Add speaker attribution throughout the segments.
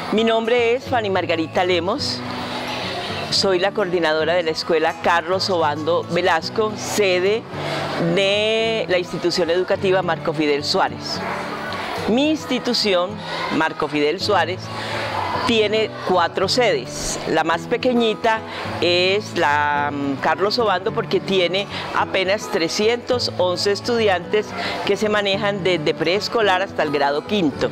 Speaker 1: Mi nombre es Fanny Margarita Lemos, soy la coordinadora de la Escuela Carlos Obando Velasco, sede de la institución educativa Marco Fidel Suárez. Mi institución, Marco Fidel Suárez, tiene 4 sedes. La más pequeñita es la Carlos Obando porque tiene apenas 311 estudiantes que se manejan desde preescolar hasta el grado 5º.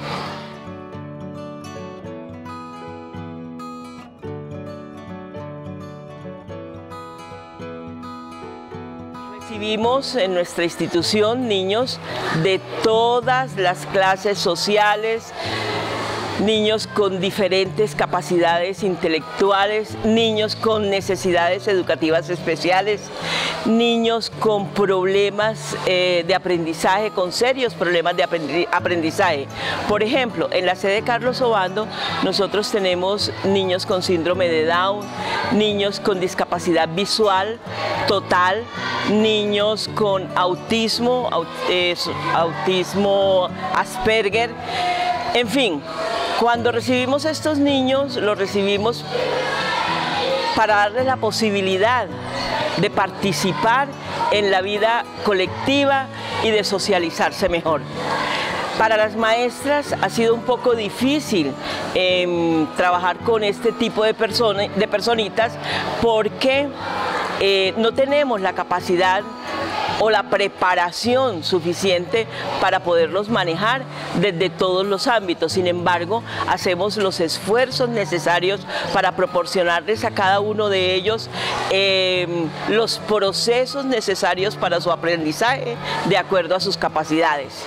Speaker 1: Recibimos en nuestra institución niños de todas las clases sociales, niños con diferentes capacidades intelectuales, niños con necesidades educativas especiales, niños con problemas de aprendizaje, con serios problemas de aprendizaje. Por ejemplo, en la sede Carlos Obando nosotros tenemos niños con síndrome de Down, niños con discapacidad visual total, niños con autismo, autismo Asperger, en fin. Cuando recibimos a estos niños, los recibimos para darles la posibilidad de participar en la vida colectiva y de socializarse mejor. Para las maestras ha sido un poco difícil trabajar con este tipo de personitas porque no tenemos la capacidad o la preparación suficiente para poderlos manejar desde todos los ámbitos. Sin embargo, hacemos los esfuerzos necesarios para proporcionarles a cada uno de ellos los procesos necesarios para su aprendizaje de acuerdo a sus capacidades.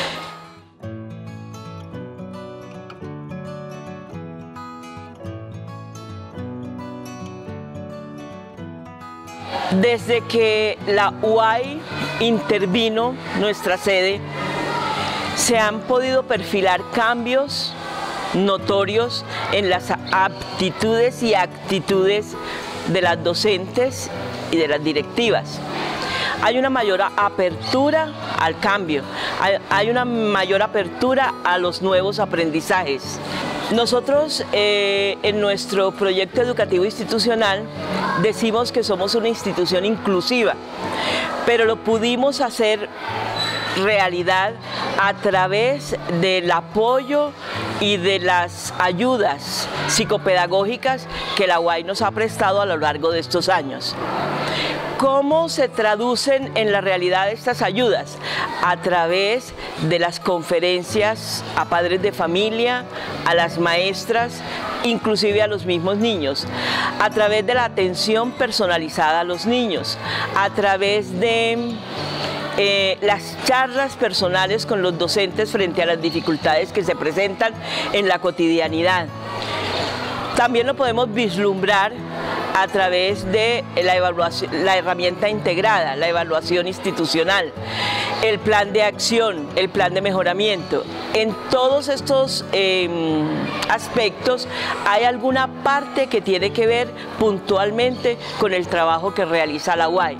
Speaker 1: Desde que la UAI intervino nuestra sede, se han podido perfilar cambios notorios en las aptitudes y actitudes de las docentes y de las directivas. Hay una mayor apertura al cambio, hay una mayor apertura a los nuevos aprendizajes. Nosotros en nuestro proyecto educativo institucional decimos que somos una institución inclusiva, pero lo pudimos hacer realidad a través del apoyo y de las ayudas psicopedagógicas que la UAI nos ha prestado a lo largo de estos años. ¿Cómo se traducen en la realidad estas ayudas? A través de las conferencias a padres de familia, a las maestras, inclusive a los mismos niños, a través de la atención personalizada a los niños, a través de las charlas personales con los docentes frente a las dificultades que se presentan en la cotidianidad. También lo podemos vislumbrar a través de la herramienta integrada, la evaluación institucional, el plan de acción, el plan de mejoramiento. En todos estos aspectos hay alguna parte que tiene que ver puntualmente con el trabajo que realiza la UAI.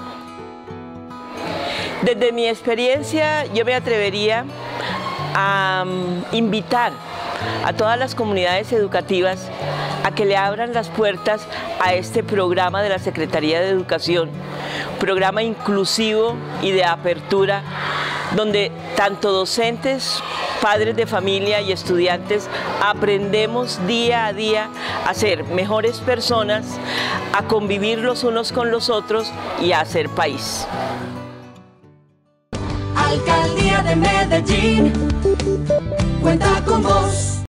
Speaker 1: Desde mi experiencia, yo me atrevería a invitar a todas las comunidades educativas a que le abran las puertas a este programa de la Secretaría de Educación, programa inclusivo y de apertura, donde tanto docentes, padres de familia y estudiantes aprendemos día a día a ser mejores personas, a convivir los unos con los otros y a hacer país.
Speaker 2: Alcaldía de Medellín, cuenta con vos.